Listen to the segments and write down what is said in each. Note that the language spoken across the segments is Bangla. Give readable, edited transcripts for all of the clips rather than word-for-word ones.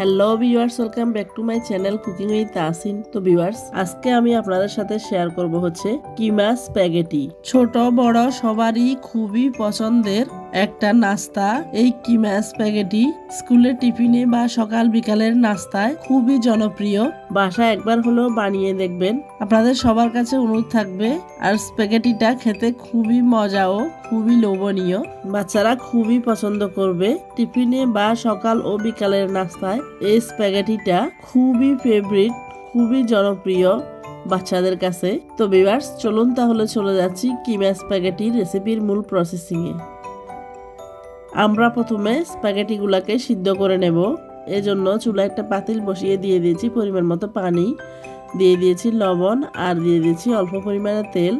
Hello viewers, welcome back to my channel cooking with Tasin. তো ভিউয়ার্স, আজকে আমি আপনাদের সাথে শেয়ার করব হচ্ছে কিমা স্প্যাগেটি। ছোট বড় সবারই খুবই পছন্দের একটা নাস্তা এই কিমা স্প্যাগেটি। স্কুলের টিফিনে বা সকাল বিকালের নাস্তায় খুবই জনপ্রিয়। বাসায় একবার হলেও বানিয়ে দেখবেন। আপনাদের সবার কাছে অনুরোধ থাকবে। আর স্প্যাগেটিটা খেতে খুবই মজা ও খুবই লোভনীয়, বাচ্চারা খুবই পছন্দ করবে। টিফিনে বা সকাল ও বিকালের নাস্তায় এই স্প্যাগেটিটা খুবই ফেভারিট, খুবই জনপ্রিয় বাচ্চাদের কাছে। তো ভিউয়ার্স, চলুন তাহলে চলে যাচ্ছি কিমা স্প্যাগেটি রেসিপির মূল প্রসেসিং এ। আমরা প্রথমে স্প্যাগেটিগুলোকে সিদ্ধ করে নেব। এজন্য চুলায় একটা পাতিল বসিয়ে দিয়ে দিয়েছি পরিমাণ মতো পানি, দিয়ে দিয়েছি লবণ আর দিয়ে দিয়েছি অল্প পরিমাণে তেল।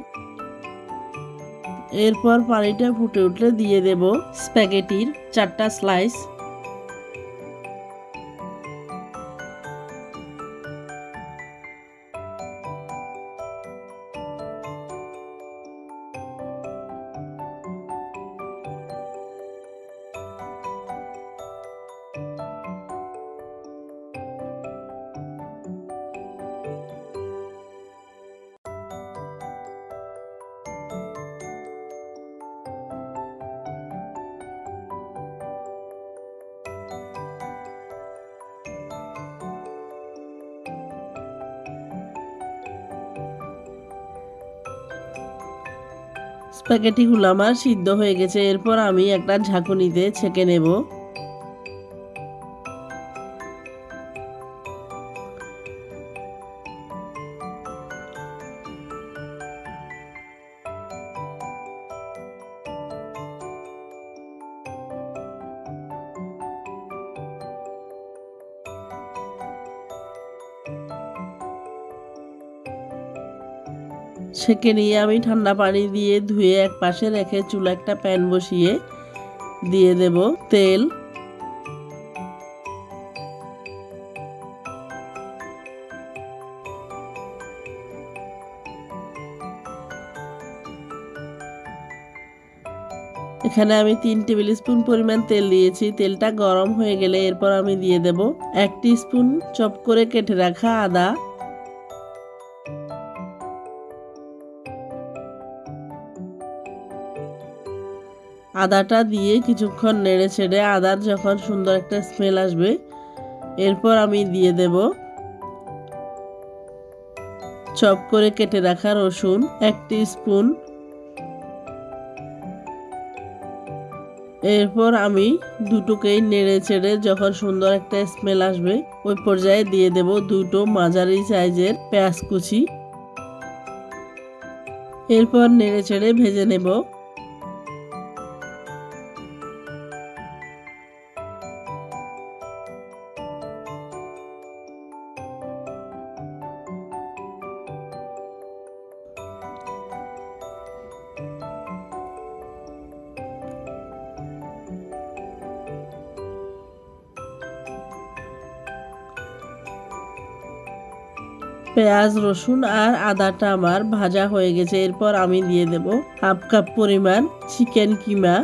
এরপর পানিটা ফুটে উঠলে দিয়ে দেব স্প্যাগেটির 4টা স্লাইস। স্প্যাগেটিগুলো আমার সিদ্ধ হয়ে গেছে। এরপর আমি একটা ঝাঁকুনিতে ছেঁকে নেব। ছেঁকে নিয়ে আমি ঠান্ডা পানি দিয়ে ধুয়ে এক পাশে রেখে চুলা একটা প্যান বসিয়ে দিয়ে দেব তেল। এখানে আমি 3 টেবিল স্পুন পরিমাণ তেল দিয়েছি। তেলটা গরম হয়ে গেলে এরপর আমি দিয়ে দেব 1 টিস্পুন চপ করে কেটে রাখা আদা, আদাটা দিয়ে কিছুক্ষণ নেড়ে ছেড়ে আদার যখন সুন্দর একটা স্মেল আসবে এরপর আমি দিয়ে দেব চপ করে কেটে রাখা রসুন 1 টিস্পুন। এরপর আমি দুটোকেই নেড়ে ছেড়ে যখন সুন্দর একটা স্মেল আসবে ওই পর্যায়ে দিয়ে দেব 2টো মাঝারি সাইজের পেঁয়াজ কুচি। এরপর নেড়ে ছেড়ে ভেজে নেব। পেঁয়াজ, রসুন আর আদাটা আমার ভাজা হয়ে গেছে। এরপর আমি দিয়ে দেব 1/2 কাপ পরিমাণ চিকেন কিমা।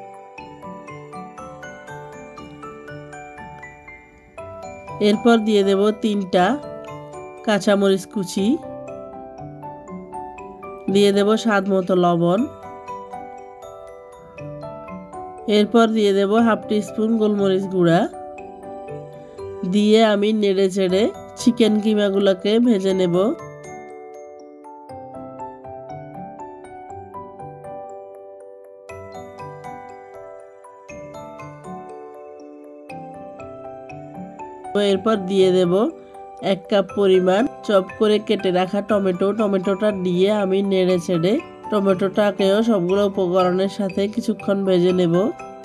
এরপর দিয়ে দেব 3টা কাঁচামরিচ কুচি, দিয়ে দেব স্বাদ মতো লবণ। এরপর দিয়ে দেব 1/2 টিস্পুন গোলমরিচ গুঁড়া। দিয়ে আমি নেড়ে চেড়ে চিকেন কিমাগুলোকে ভেজে নেব। এরপর দিয়ে দেব 1 কাপ পরিমাণ চপ করে কেটে রাখা টমেটোটা দিয়ে আমি নেড়ে ছেড়ে টমেটোটাকেও সবগুলো উপকরণের সাথে কিছুক্ষণ ভেজে নেব।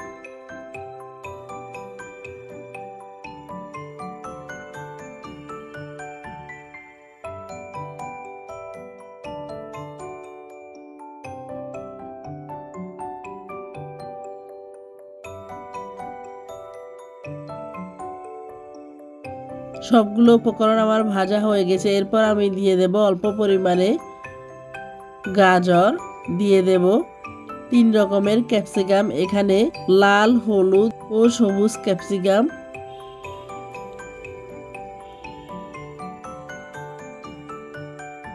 সবগুলো উপকরণ আমার ভাজা হয়ে গেছে। এরপর আমি দিয়ে দেব অল্প পরিমাণে গাজর, দিয়ে দেব 3 রকমের ক্যাপসিকাম। এখানে লাল, হলুদ ও সবুজ ক্যাপসিকাম।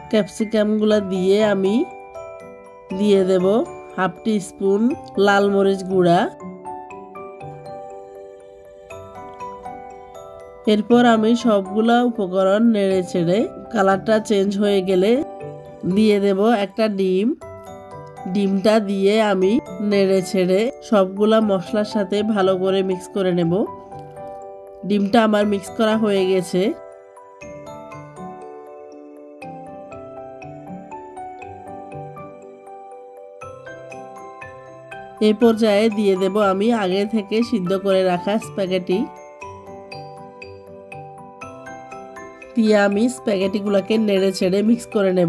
ক্যাপসিকামগুলো দিয়ে আমি দিয়ে দেব হাফ টিস্পুন লাল মরিচ গুঁড়া। এরপর আমি সবগুলা উপকরণ নেড়ে ছেড়ে কালারটা চেঞ্জ হয়ে গেলে দিয়ে দেব একটা ডিম। ডিমটা দিয়ে আমি নেড়ে ছেড়ে সবগুলা মশলার সাথে ভালো করে মিক্স করে নেব। ডিমটা আমার মিক্স করা হয়ে গেছে। এই পর্যায়ে দিয়ে দেব আমি আগে থেকে সিদ্ধ করে রাখা স্প্যাগেটি। দিয়ে আমি স্প্যাগেটিগুলোকে নেড়ে ছেড়ে মিক্স করে নেব।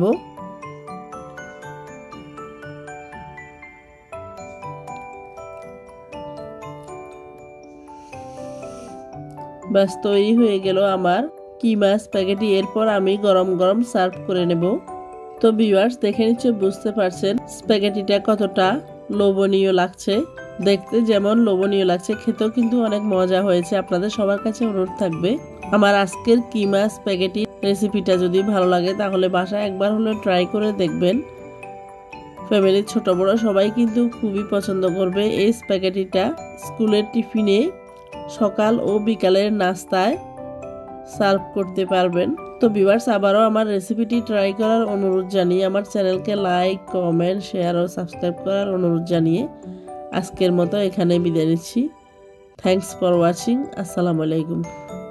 ব্যাস তৈরি হয়ে গেল আমার কিমা স্প্যাগেটি। এরপর আমি গরম গরম সার্ভ করে নেব। তো ভিউয়ার্স, দেখে নিশ্চয় বুঝতে পারছেন স্প্যাগেটিটা কতটা লোভনীয় লাগছে। দেখতে যেমন লোভনীয় লাগছে, খেতেও কিন্তু অনেক মজা হয়েছে। আপনাদের সবার কাছে অনুরোধ থাকবে আমার আজকের কিমা স্প্যাগেটি রেসিপিটা যদি ভালো লাগে তাহলে বাসায় একবার হলেও ট্রাই করে দেখবেন। ফ্যামিলির ছোট বড় সবাই কিন্তু খুবই পছন্দ করবে এই স্প্যাগেটিটা। স্কুলের টিফিনে, সকাল ও বিকালের নাস্তায় সার্ভ করতে পারবেন। তো ভিউয়ার্স, আবারও আমার রেসিপিটি ট্রাই করার অনুরোধ জানিয়ে আমার চ্যানেলকে লাইক, কমেন্ট, শেয়ার ও সাবস্ক্রাইব করার অনুরোধ জানিয়ে আজকের মতো এখানে বিদায় নিচ্ছি। Thanks for watching. আসসালামু আলাইকুম।